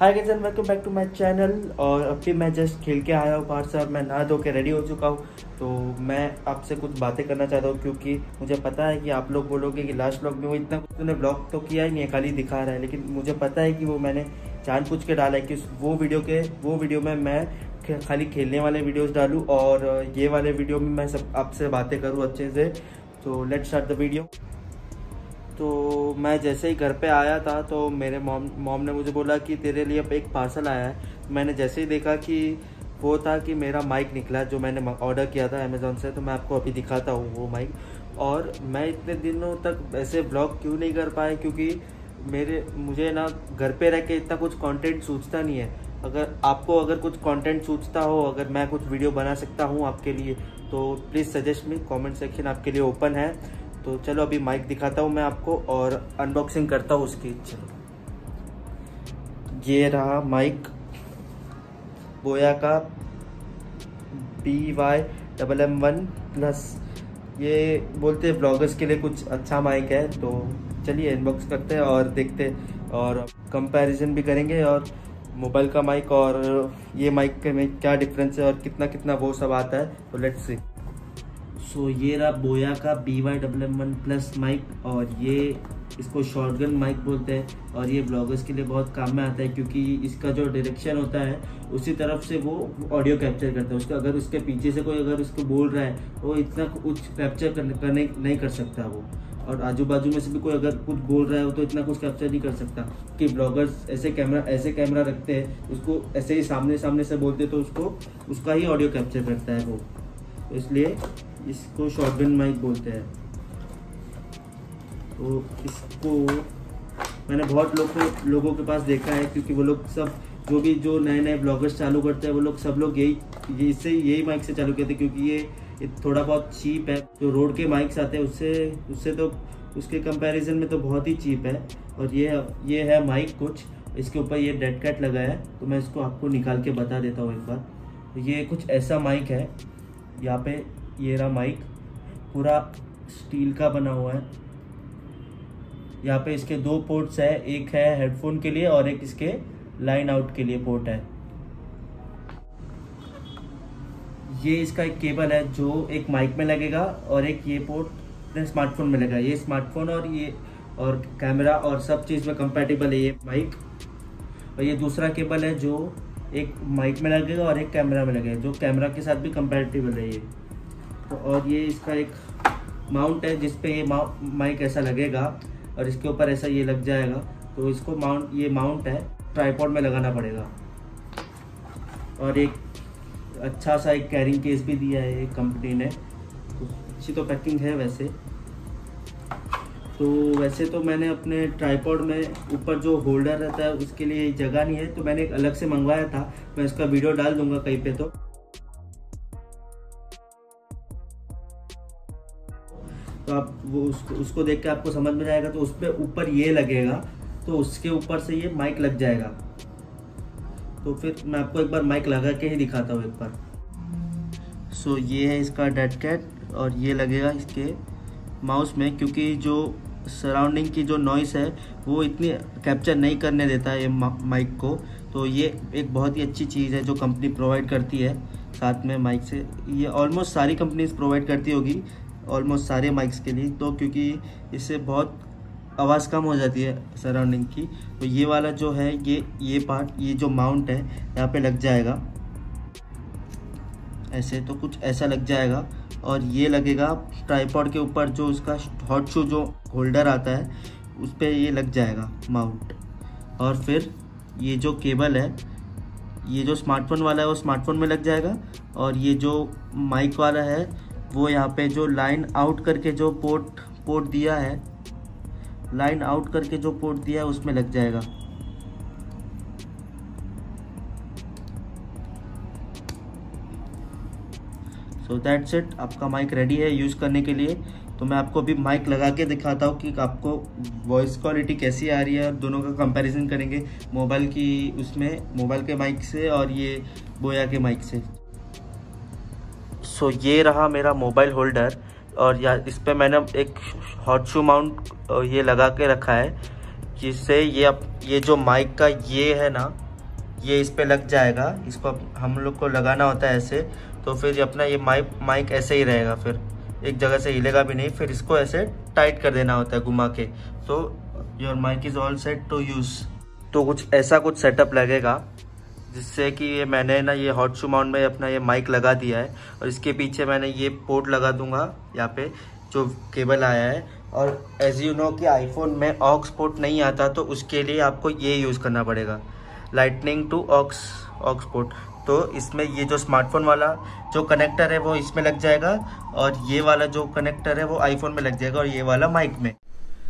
Hi guys and welcome back to my channel. और अभी मैं जस्ट खेल के आया हूँ बाहर से और मैं नहा धो के रेडी हो चुका हूँ। तो मैं आपसे कुछ बातें करना चाहता हूँ क्योंकि मुझे पता है कि आप लोग बोलोगे कि लास्ट व्लॉग में वो इतना कुछ तूने व्लॉग तो किया ही नहीं है, खाली दिखा रहा है। लेकिन मुझे पता है कि वो मैंने जानबूझ के डाला है कि वो वीडियो में मैं खाली खेलने वाले वीडियोज़ डालूँ और ये वाले वीडियो में मैं सब आपसे बातें करूँ अच्छे से। तो लेट्स स्टार्ट द वीडियो। तो मैं जैसे ही घर पे आया था तो मेरे मॉम ने मुझे बोला कि तेरे लिए अब एक पार्सल आया है। मैंने जैसे ही देखा कि वो था कि मेरा माइक निकला जो मैंने ऑर्डर किया था अमेज़ॉन से। तो मैं आपको अभी दिखाता हूँ वो माइक। और मैं इतने दिनों तक ऐसे ब्लॉग क्यों नहीं कर पाया, क्योंकि मुझे ना घर पे रह के इतना कुछ कंटेंट सूझता नहीं है। अगर कुछ कंटेंट सूझता हो, अगर मैं कुछ वीडियो बना सकता हूँ आपके लिए तो please suggest me. Comment section आपके लिए ओपन है। तो चलो अभी माइक दिखाता हूँ मैं आपको और अनबॉक्सिंग करता हूँ उसकी। चलो ये रहा माइक, बोया का BY-MM1+। ये बोलते हैं ब्लॉगर्स के लिए कुछ अच्छा माइक है। तो चलिए अनबॉक्स करते हैं और देखते हैं और कंपैरिजन भी करेंगे और मोबाइल का माइक और ये माइक के में क्या डिफरेंस है और कितना कितना वो सब आता है। तो लेट्स सी। सो ये रहा बोया का BY-MM1+ माइक और ये इसको शॉटगन माइक बोलते हैं और ये ब्लॉगर्स के लिए बहुत काम में आता है क्योंकि इसका जो डायरेक्शन होता है उसी तरफ से वो ऑडियो कैप्चर करता है। उसका अगर उसके पीछे से कोई अगर उसको बोल रहा है तो वो इतना कुछ कैप्चर करने नहीं कर सकता वो। और आजू बाजू में से भी कोई अगर कुछ बोल रहा है तो इतना कुछ कैप्चर नहीं कर सकता। कि ब्लॉगर्स ऐसे कैमरा रखते हैं, उसको ऐसे ही सामने से बोलते तो उसका ही ऑडियो कैप्चर करता है वो। तो इसलिए इसको शॉटगन माइक बोलते हैं। तो इसको मैंने बहुत लोगों के पास देखा है क्योंकि वो लोग सब जो नए ब्लॉगर्स चालू करते हैं वो लोग सब लोग यही माइक से चालू करते हैं क्योंकि ये थोड़ा बहुत चीप है। जो रोड के माइक्स आते हैं उससे तो उसके कंपैरिजन में तो बहुत ही चीप है। और ये है माइक कुछ, इसके ऊपर ये डेड कैट लगा है। तो मैं इसको आपको निकाल के बता देता हूँ एक बार। तो ये कुछ ऐसा माइक है। यहाँ पे ये रहा माइक, पूरा स्टील का बना हुआ है। यहाँ पे इसके दो पोर्ट्स है, एक है हेडफोन के लिए और एक इसके लाइन आउट के लिए पोर्ट है। ये इसका एक केबल है जो एक माइक में लगेगा और एक ये पोर्ट स्मार्टफोन में लगेगा। ये स्मार्टफोन और कैमरा और सब चीज़ में कंपैटिबल है ये माइक। और ये दूसरा केबल है जो एक माइक में लगेगा और एक कैमरा में लगेगा, जो कैमरा के साथ भी कंपैटिबल है ये। तो और ये इसका एक माउंट है जिसपे ये माइक ऐसा लगेगा और इसके ऊपर ऐसा ये लग जाएगा। तो इसको ये माउंट है, ट्राइपॉड में लगाना पड़ेगा। और एक अच्छा सा एक कैरिंग केस भी दिया है एक कंपनी ने। तो अच्छी तो पैकिंग है वैसे। तो मैंने अपने ट्राइपॉड में ऊपर जो होल्डर रहता है उसके लिए जगह नहीं है, तो मैंने एक अलग से मंगवाया था। मैं इसका वीडियो डाल दूंगा कहीं पे। तो आप वो उसको देख के आपको समझ में जाएगा। तो उस पर ऊपर ये लगेगा तो उसके ऊपर से ये माइक लग जाएगा। तो फिर मैं आपको एक बार माइक लगा के ही दिखाता हूँ एक बार। सो ये है इसका डेड कैट और ये लगेगा इसके माउस में क्योंकि जो सराउंडिंग की जो नॉइस है वो इतनी कैप्चर नहीं करने देता है ये माइक को। तो ये एक बहुत ही अच्छी चीज़ है जो कंपनी प्रोवाइड करती है साथ में माइक से। ये ऑलमोस्ट सारी कंपनीज प्रोवाइड करती होगी ऑलमोस्ट सारे माइक्स के लिए। तो क्योंकि इससे बहुत आवाज़ कम हो जाती है सराउंडिंग की। तो ये वाला जो है ये पार्ट, ये जो माउंट है यहाँ पे लग जाएगा ऐसे। तो कुछ ऐसा लग जाएगा और ये लगेगा ट्राइपॉड के ऊपर, जो उसका हॉट शू जो होल्डर आता है उस पर ये लग जाएगा माउंट। और फिर ये जो केबल है, ये जो स्मार्टफोन वाला है वो स्मार्टफोन में लग जाएगा और ये जो माइक वाला है वो यहाँ पे जो लाइन आउट करके जो पोर्ट दिया है, लाइन आउट करके जो पोर्ट दिया है उसमें लग जाएगा। सो दैट्स इट, आपका माइक रेडी है यूज़ करने के लिए। तो मैं आपको अभी माइक लगा के दिखाता हूँ कि आपको वॉइस क्वालिटी कैसी आ रही है और दोनों का कंपैरिजन करेंगे मोबाइल के माइक से और ये बोया के माइक से। सो ये रहा मेरा मोबाइल होल्डर और इस पे मैंने एक हॉट शू माउंट ये लगा के रखा है जिससे ये जो माइक का ये है ना ये इस पे लग जाएगा। इसको हम लोग को लगाना होता है ऐसे, तो फिर अपना ये माइक ऐसे ही रहेगा, फिर एक जगह से हिलेगा भी नहीं। फिर इसको ऐसे टाइट कर देना होता है घुमा के, तो your mic is all set to use. तो कुछ ऐसा कुछ सेटअप लगेगा, जिससे कि ये मैंने ना ये हॉट शू माउंट में अपना ये माइक लगा दिया है, और इसके पीछे मैंने ये पोर्ट लगा दूंगा यहाँ पे जो केबल आया है। और एज यू नो कि आईफोन में ऑक्स पोर्ट नहीं आता, तो उसके लिए आपको ये यूज़ करना पड़ेगा, लाइटनिंग टू ऑक्स पोर्ट। तो इसमें ये जो स्मार्टफोन वाला जो कनेक्टर है वो इसमें लग जाएगा, और ये वाला जो कनेक्टर है वो आईफोन में लग जाएगा, और ये वाला माइक में।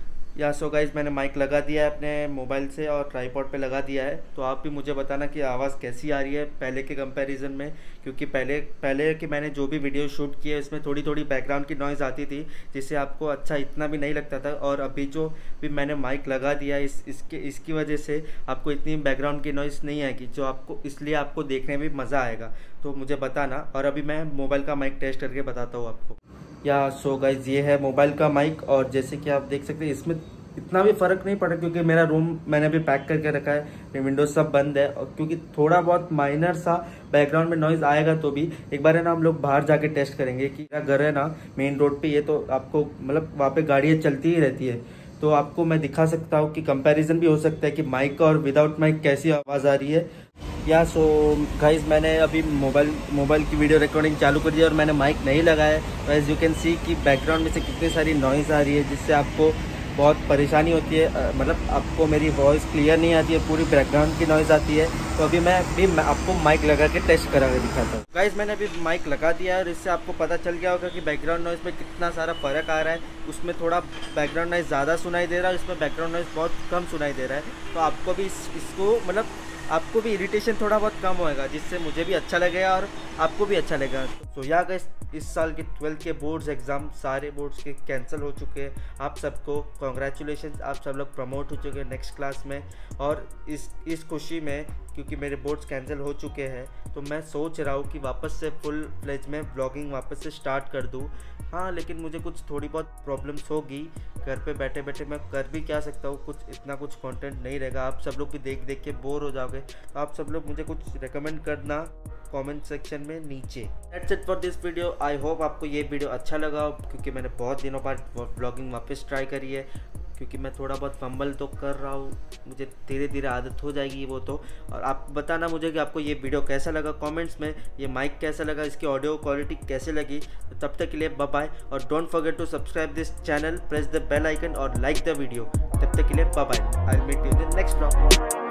या सो गाइज मैंने माइक लगा दिया है अपने मोबाइल से और ट्राईपॉड पे लगा दिया है। तो आप भी मुझे बताना कि आवाज़ कैसी आ रही है पहले के कंपैरिजन में, क्योंकि पहले कि मैंने जो भी वीडियो शूट किए उसमें थोड़ी थोड़ी बैकग्राउंड की नॉइज़ आती थी, जिससे आपको अच्छा इतना भी नहीं लगता था। और अभी जो भी मैंने माइक लगा दिया इसकी वजह से आपको इतनी बैकग्राउंड की नॉइज़ नहीं आएगी, जो आपको इसलिए आपको देखने में मज़ा आएगा। तो मुझे बताना, और अभी मैं मोबाइल का माइक टेस्ट करके बताता हूँ आपको। या सो गाइज ये है मोबाइल का माइक, और जैसे कि आप देख सकते हैं इसमें इतना भी फ़र्क नहीं पड़ा, क्योंकि मेरा रूम मैंने अभी पैक करके रखा है, विंडोज सब बंद है। और क्योंकि थोड़ा बहुत माइनर सा बैकग्राउंड में नॉइज़ आएगा, तो भी एक बार है ना हम लोग बाहर जाके टेस्ट करेंगे कि मेरा घर है ना मेन रोड पे, ये तो आपको मतलब वहाँ पे गाड़ियाँ चलती ही रहती है, तो आपको मैं दिखा सकता हूँ कि कंपैरिजन भी हो सकता है कि माइक और विदाउट माइक कैसी आवाज़ आ रही है। या सो गाइज मैंने अभी मोबाइल की वीडियो रिकॉर्डिंग चालू कर दी और मैंने माइक नहीं लगाया है। तो एज यू कैन सी कि बैकग्राउंड में से कितनी सारी नॉइज़ आ रही है, जिससे आपको बहुत परेशानी होती है, मतलब आपको मेरी वॉइस क्लियर नहीं आती है, पूरी बैकग्राउंड की नॉइज़ आती है। तो अभी मैं आपको माइक लगा के टेस्ट करा के दिखाता हूँ। गाइज मैंने अभी माइक लगा दिया है, और इससे आपको पता चल गया होगा कि बैकग्राउंड नॉइज़ में कितना सारा फ़र्क आ रहा है। उसमें थोड़ा बैकग्राउंड नॉइज़ ज़्यादा सुनाई दे रहा है, इसमें बैकग्राउंड नॉइज़ बहुत कम सुनाई दे रहा है। तो आपको भी इसको मतलब आपको भी इरिटेशन थोड़ा बहुत कम होएगा, जिससे मुझे भी अच्छा लगेगा और आपको भी अच्छा लगेगा। तो या गाइस इस साल के 12th के बोर्ड्स एग्ज़ाम सारे बोर्ड्स के कैंसिल हो चुके हैं। आप सबको कॉन्ग्रेचुलेशन, आप सब लोग प्रमोट हो चुके हैं नेक्स्ट क्लास में। और इस खुशी में, क्योंकि मेरे बोर्ड्स कैंसिल हो चुके हैं, तो मैं सोच रहा हूँ कि वापस से फुल फ्लेज में ब्लॉगिंग वापस से स्टार्ट कर दूँ। हाँ, लेकिन मुझे कुछ थोड़ी बहुत प्रॉब्लम्स होगी, घर पे बैठे बैठे मैं कर भी क्या सकता हूँ, कुछ इतना कुछ कंटेंट नहीं रहेगा। आप सब लोग भी देख देख के बोर हो जाओगे, तो आप सब लोग मुझे कुछ रिकमेंड करना कमेंट सेक्शन में नीचे। That's it for this video. I hope आपको ये वीडियो अच्छा लगा, क्योंकि मैंने बहुत दिनों बाद ब्लॉगिंग वापस ट्राई करी है, क्योंकि मैं थोड़ा बहुत फंबल तो कर रहा हूँ, मुझे धीरे धीरे आदत हो जाएगी वो तो। और आप बताना मुझे कि आपको ये वीडियो कैसा लगा कमेंट्स में, ये माइक कैसा लगा, इसकी ऑडियो क्वालिटी कैसे लगी। तो तब तक के लिए बाय बाय, और don't forget to subscribe this channel, press the bell icon और लाइक द वीडियो। तब तक के लिए bye bye, I will meet you in the next vlog.